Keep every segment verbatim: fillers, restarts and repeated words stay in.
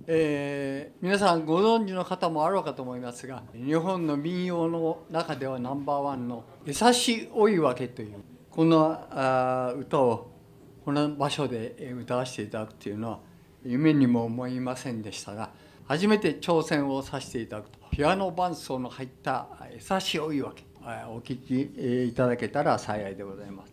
えー、皆さんご存知の方もあろうかと思いますが、日本の民謡の中ではナンバーワンの「優しい追い分け」というこのあ歌をこの場所で歌わせていただくというのは夢にも思いませんでしたが、初めて挑戦をさせていただくと、ピアノ伴奏の入った「優しい追い分け」お聴きいただけたら幸いでございます。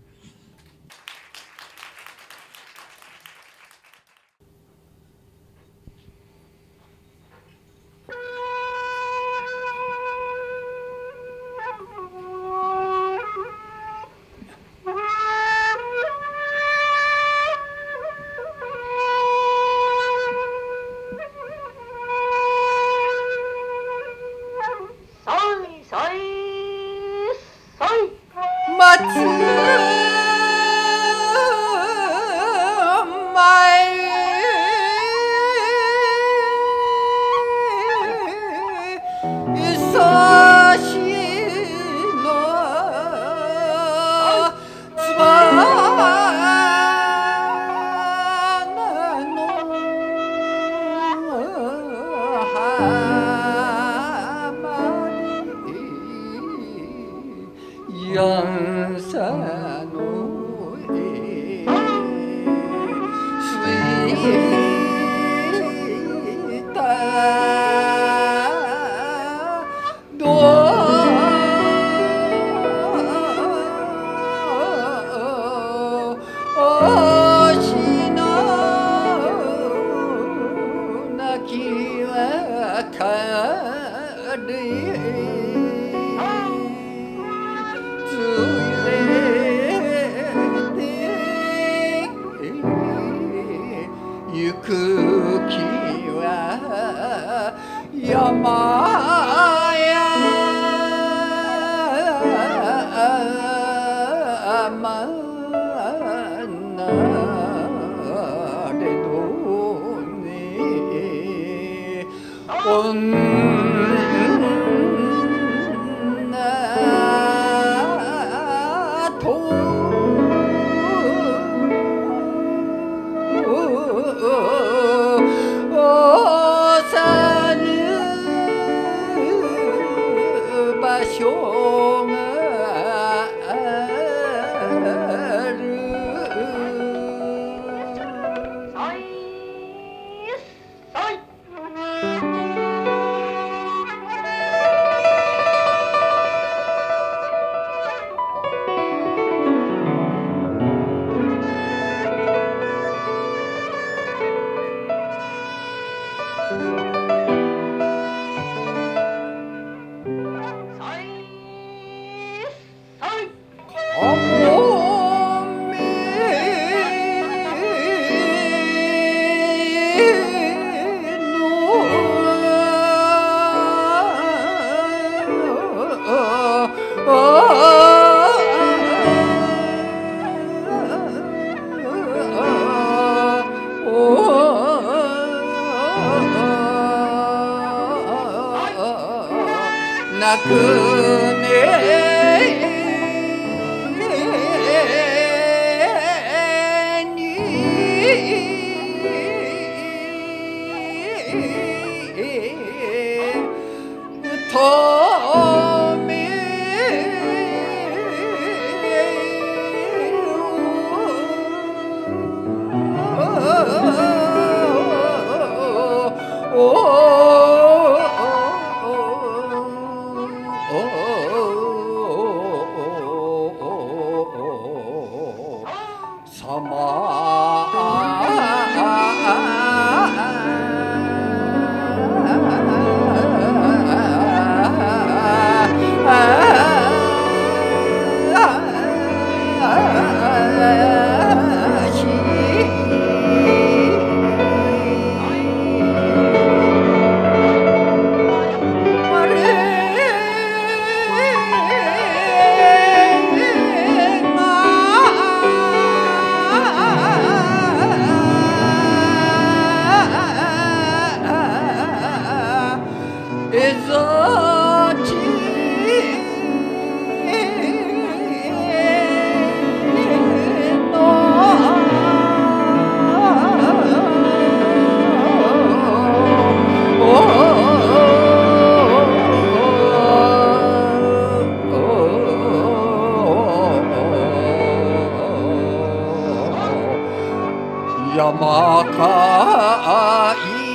まか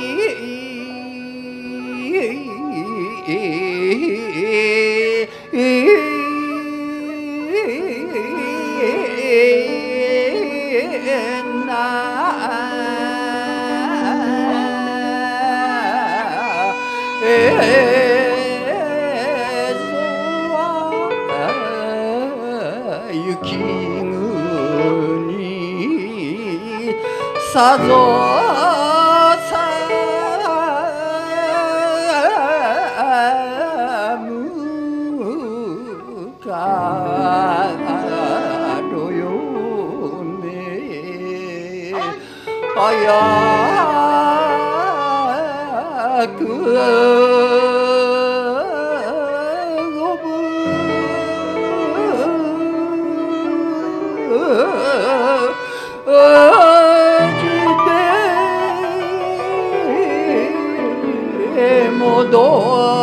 いなえぞは雪国さぞ寒かろよね早くごぶ戻